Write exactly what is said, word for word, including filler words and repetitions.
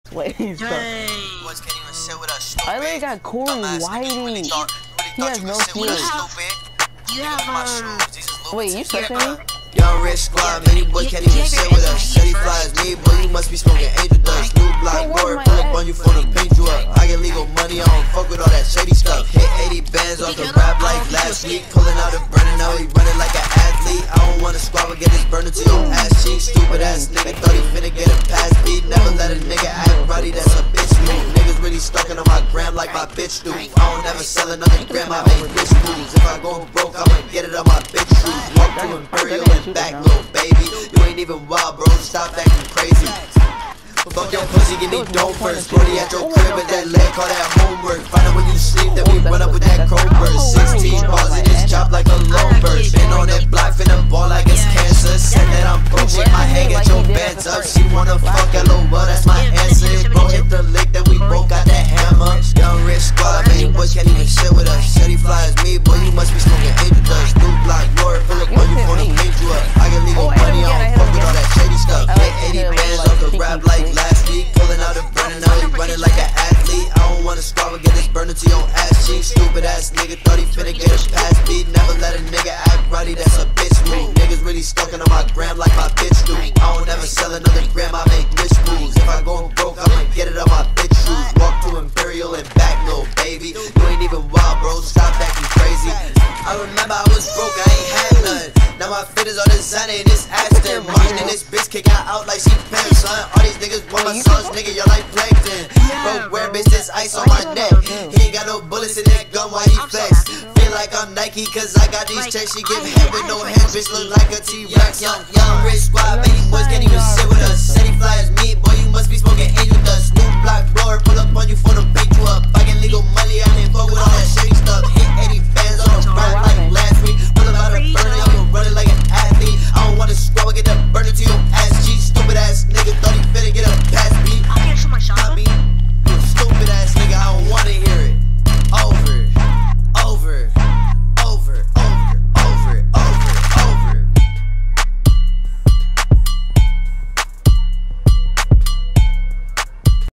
Wait, so I literally got Corey Whiting. He has no skills. You have, um... Wait, you such me? Young rich squad, many boys can't even sit with us. Shady flies me, boy, you must be smoking angel dust. New block, boy, pull up on you for to paint you up. I get legal money, I don't fuck with all that shady stuff. Hit eighty bands off the rap like last week. Pulling out a burner, now he running like an athlete. I don't wanna squad, but get this burner to your ass cheek. Stupid ass nigga, thought he finna get a pass beat. Never let a nigga act ruddy, that's a bitch move. Niggas really stalking on my gram like my bitch do. I don't never sell another gram, I make bitch moves. If I go broke, I'ma get it on my bitch shoes. Walk to Imperial and back, little baby. You ain't even wild, bro, stop acting crazy. Fuck your pussy, give me dope first. Brody at your crib with that leg, call that homework. Find out when you sleep, then we run up with that chrome burst. Sixteen balls in this chop like a low burst. Been on that block, finna ball like it's cancer. Said that I'm broke, shake my head, get your bands up. She wanna fuck at low, well, that's my answer. Bro, hit the lick, then we both got that hammer. Young rich squad, many boys can't even shit with us. Shady flies me, boy, you must be smoking angel dust. New block, Lord, pull up on you for to paint you up. I get legal money, I don't fuck with all that shady stuff. Hit eighty bands off the rap like last week. Pulling out a burner, now he running like an athlete. I don't wanna squad, but get this burner to your ass cheek. Stupid ass nigga, thought he finna get a pass beat. Never let a nigga act ruddy, that's a bitch move. Niggas really stalking on my gram like my bitch do. I don't never sell another gram, I make bitch moves. If I go broke, I'ma get it on my bitch shoes. Walk to Imperial and back, little baby. You ain't even wild, bro, stop acting crazy. I remember I was broke, I ain't had none. Now my fit is all designer and it's Aston Martin. And this bitch kick out like she pimps, son. All these niggas want my sauce, nigga, you're like plankton. Bro, where bitch this ice on my neck? He ain't got no bullets in that gun while he flex. Feel like I'm Nike cause I got these checks. She give head with no hands, bitch look like a T-Rex. Young, young rich squad, many boys can't even sit with us. City fly is me, boy, you must be smoking angel dust.